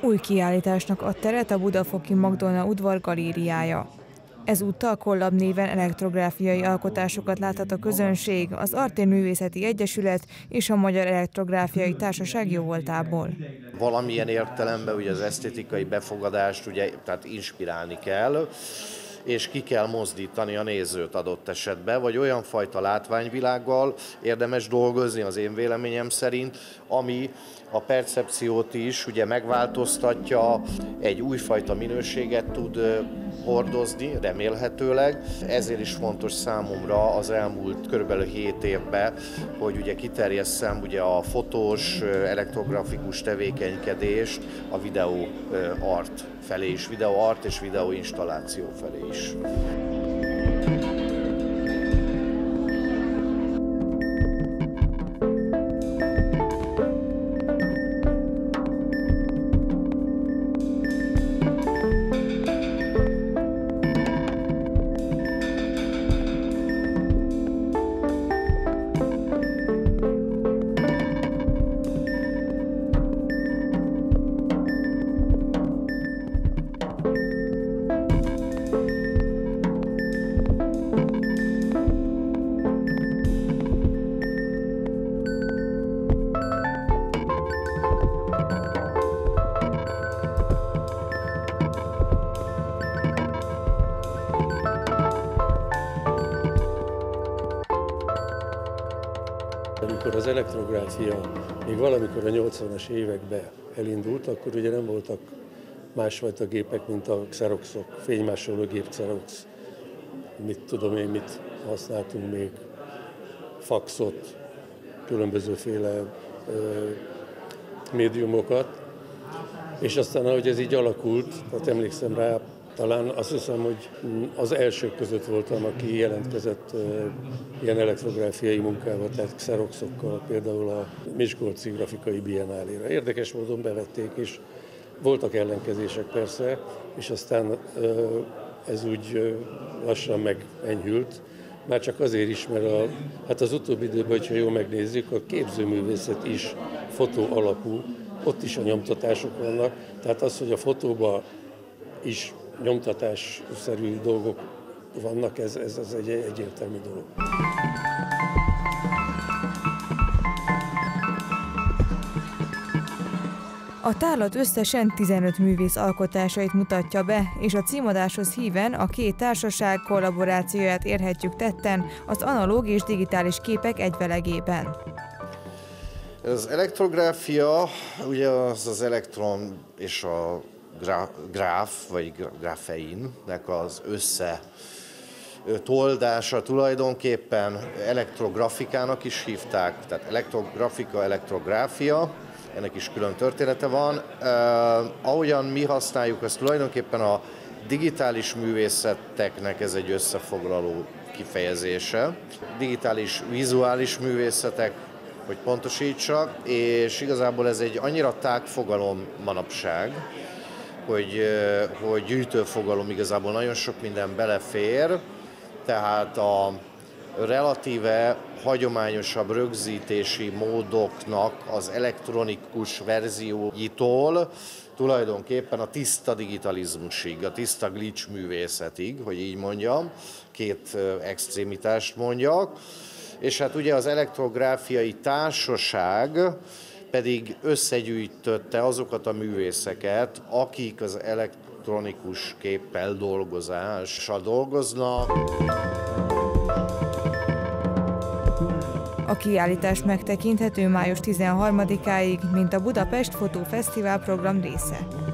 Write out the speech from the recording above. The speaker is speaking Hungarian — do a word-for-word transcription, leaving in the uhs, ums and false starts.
Új kiállításnak ad teret a budafoki Magdolna udvar galériája. Ezúttal Collab néven elektrográfiai alkotásokat láthat a közönség, az Artér Művészeti Egyesület és a Magyar Elektrográfiai Társaság jóvoltából. Valamilyen értelemben ugye az esztétikai befogadást ugye, tehát inspirálni kell, és ki kell mozdítani a nézőt adott esetben, vagy olyan fajta látványvilággal érdemes dolgozni az én véleményem szerint, ami a percepciót is ugye megváltoztatja, egy újfajta minőséget tud hordozni, remélhetőleg. Ezért is fontos számomra az elmúlt körülbelül hét évben, hogy ugye kiterjesszem ugye a fotós, elektrografikus tevékenykedést a videó art felé is, videó art és videó installáció felé is. Amikor az elektrográfia még valamikor a nyolcvanas években elindult, akkor ugye nem voltak másfajta gépek, mint a xeroxok, fénymásoló gép xerox. Mit tudom én, mit használtunk még, faxot, különbözőféle ö, médiumokat. És aztán, ahogy ez így alakult, tehát emlékszem rá, talán azt hiszem, hogy az elsők között voltam, aki jelentkezett ilyen elektrográfiai munkával, tehát xeroxokkal, például a Miskolci Grafikai Biennáléra. Érdekes módon bevették, és voltak ellenkezések persze, és aztán ez úgy lassan megenyhült. Már csak azért is, mert a, hát az utóbbi időben, hogyha jól megnézzük, a képzőművészet is fotó alapú, ott is a nyomtatások vannak, tehát az, hogy a fotóban is nyomtatásszerű dolgok vannak, ez, ez, ez egy egyértelmű dolog. A tárlat összesen tizenöt művész alkotásait mutatja be, és a címadáshoz híven a két társaság kollaborációját érhetjük tetten az analóg és digitális képek egyvelegében. Az elektrográfia, ugye az az elektron és a gráf, vagy grafeinnek az összetoldása tulajdonképpen elektrografikának is hívták, tehát elektrografika, elektrográfia, ennek is külön története van. Uh, ahogyan mi használjuk, ez tulajdonképpen a digitális művészeteknek ez egy összefoglaló kifejezése. Digitális, vizuális művészetek, hogy pontosítsak, és igazából ez egy annyira tág fogalom manapság, hogy, hogy gyűjtőfogalom igazából nagyon sok minden belefér, tehát a relatíve hagyományosabb rögzítési módoknak az elektronikus verzióitól tulajdonképpen a tiszta digitalizmusig, a tiszta glitch művészetig, hogy így mondjam, két extrémitást mondjak, és hát ugye az elektrográfiai társaság pedig összegyűjtötte azokat a művészeket, akik az elektronikus képpel dolgozással dolgoznak. A kiállítás megtekinthető május tizenharmadikáig, mint a Budapest Fotófesztivál program része.